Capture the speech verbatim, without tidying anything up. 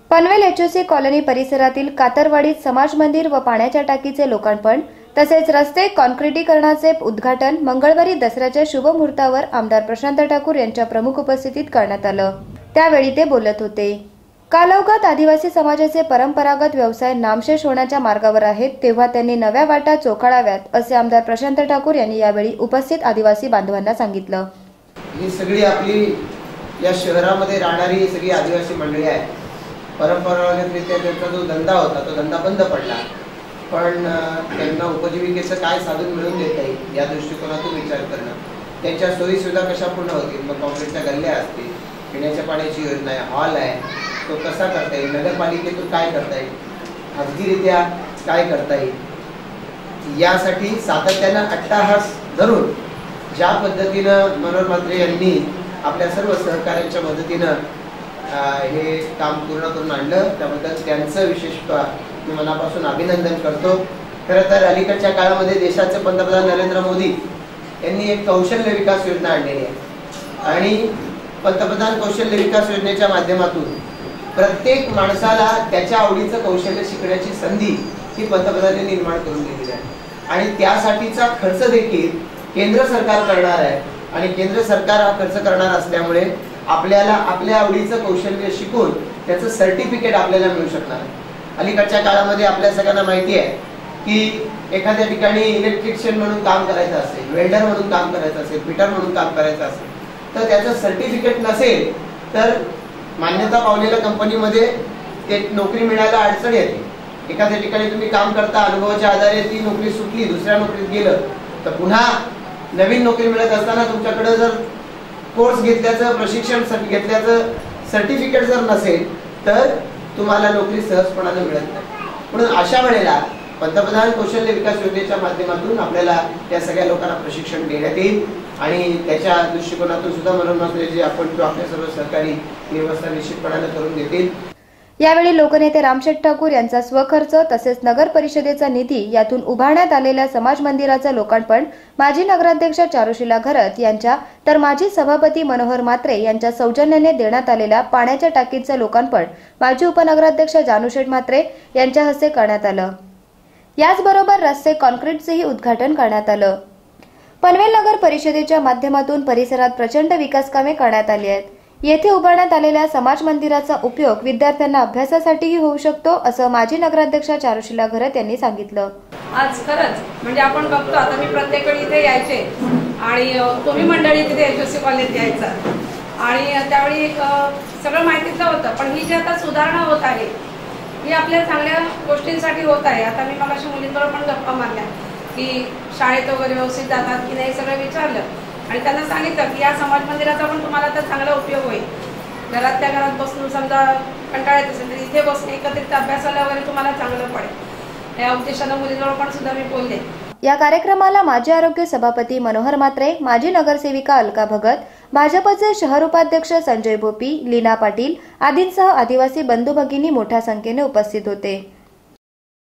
Panvel एचओसी colony परिसरातील कातरवाडीत समाज मंदिर व पाण्याच्या टाकीचे लोकार्पण तसेच रस्ते कॉन्क्रिटीकरणाचे उद्घाटन मंगळवारी दसऱ्याच्या शुभ मुहूर्तावर आमदार प्रशांत ठाकूर यांच्या प्रमुख उपस्थितीत करण्यात आलं। त्यावेळी ते बोलत होते। कालौघात आदिवासी समाजाचे परंपरागत व्यवसाय नामशेष होण्याच्या मार्गावर आहेत, तेव्हा त्यांनी नव्या वाटा चोखाळाव्यात असे आमदार प्रशांत ठाकूर यांनी यावेळी उपस्थित आदिवासी बांधवांना सांगितलं। ही सगळी आपली या शहरामध्ये राहणारी सगळी आदिवासी मंडळी आहे। परंपरागतरित्या त्यांचा जो धंदा होता तो धंदा बंद पडला, पण त्यांना उपजीविकेचं काय साधन मिळवून देता येईल या दृष्टिकोनातून विचार करणं, त्यांच्या सोयी सुविधा कशा पूर्ण होतील, मग कॉन्क्रीटच्या गल्ल्या असतील, पिण्याच्या पाण्याची योजना आहे, हॉल आहे, तो कसा करता येईल, नगरपालिकेतून काय करता येईल, खाजगीरित्या काय करता येईल, यासाठी सातत्यानं अट्टाहास धरून ज्या पद्धतीनं मनोहर म्हात्रे यांनी आपल्या सर्व सहकार्यांच्या मदतीनं हे काम पूर्ण करून आणलं, त्याबद्दल त्यांचं विशेषतः मी मनापासून अभिनंदन करतो। खरं तर अलीकडच्या काळामध्ये देशाचे पंतप्रधान नरेंद्र मोदी यांनी एक कौशल्य विकास योजना आणलेली आहे आणि पंतप्रधान कौशल्य विकास योजनेच्या माध्यमातून प्रत्येक माणसाला त्याच्या आवडीचं कौशल्य शिकण्याची संधी ही पंतप्रधानांनी निर्माण करून दिलेली आहे आणि त्यासाठीचा खर्च देखील केंद्र सरकार करणार आहे आणि केंद्र सरकार हा खर्च करणार असल्यामुळे आपल्याला आपल्या आवडीचं कौशल्य शिकून त्याचं सर्टिफिकेट आपल्याला मिळू शकणार आहे। अलीकडच्या काळामध्ये आपल्या सगळ्यांना माहिती आहे की एखाद्या ठिकाणी इलेक्ट्रिशियन म्हणून काम करायचं असेल, वेल्डर म्हणून काम करायचं असेल, फिटर म्हणून काम करायचं असेल तर त्याचं सर्टिफिकेट नसेल तर मान्यता पावलेल्या कंपनीमध्ये ते नोकरी मिळायला अडचण येते। एखाद्या ठिकाणी तुम्ही काम करता, अनुभवाच्या आधारे ती नोकरी सुटली, दुसऱ्या नोकरीत गेलं तर पुन्हा नवीन नोकरी मिळत असताना तुमच्याकडे जर कोर्स घेतल्याचं, प्रशिक्षण घेतल्याचं सर्टिफिकेट जर नसेल तर तुम्हाला नोकरी सहजपणाने मिळत नाही। म्हणून अशा वेळेला पंतप्रधान कौशल्य विकास योजनेच्या माध्यमातून आपल्याला या सगळ्या लोकांना प्रशिक्षण देण्यात येईल आणि त्याच्या दृष्टिकोनातून सुद्धा मनोहर म्हात्रे जे आपण किंवा आपल्या सर्व सरकारी व्यवस्था निश्चितपणाने करून देतील। यावेळी लोकनेते रामशेठ ठाकूर यांचा स्वखर्च तसेच नगर परिषदेचा निधी यातून उभारण्यात आलेल्या समाज मंदिराचं लोकार्पण माजी नगराध्यक्ष चारुशीला घरत यांच्या तर माजी सभापती मनोहर म्हात्रे यांच्या सौजन्याने देण्यात आलेल्या पाण्याच्या टाकीचं लोकार्पण माजी उपनगराध्यक्ष जानूशेठ म्हात्रे यांच्या हस्ते करण्यात आलं। याचबरोबर रस्ते कॉन्क्रीटचेही उद्घाटन करण्यात आलं। पनवेल नगर परिषदेच्या माध्यमातून परिसरात प्रचंड विकास कामे करण्यात आली आहेत। येथे उभारण्यात आलेल्या समाज मंदिराचा उपयोग विद्यार्थ्यांना अभ्यासासाठीही होऊ शकतो असं माजी नगराध्यक्ष चारुशीला घरत यांनी सांगितलं। आज खरंच म्हणजे आपण बघतो, आता मी प्रत्येक वेळी इथे यायचे आणि तुम्ही मंडळी तिथे एचओसी कॉलनीत यायचं आणि त्यावेळी सगळं माहितीचं होतं, पण ही जी आता सुधारणा होत आहे ही आपल्या चांगल्या गोष्टींसाठी होत आहे। आता मी मगाशी मुलींबरोबर पण गप्पा मारल्या की शाळेत वगैरे व्यवस्थित जातात की नाही सगळं विचारलं आणि त्यांना सांगितलं की या समाज मंदिराचा पण तुम्हाला तर चांगला उपयोग होईल। घरात त्या घरात बसून समजा कंटाळा येत असेल तर इथे बसून एकत्रित अभ्यासाला वगैरे तुम्हाला चांगलं पडेल, या उद्देशानं मुलींबरोबर पण सुद्धा मी बोलले। या कार्यक्रमाला माजी आरोग्य सभापती मनोहर म्हात्रे, माजी नगरसेविका अलका भगत, भाजपचे शहर उपाध्यक्ष संजय भोपी, लीना पाटील आदींसह आदिवासी बंधू भगिनी मोठ्या संख्येने उपस्थित होते।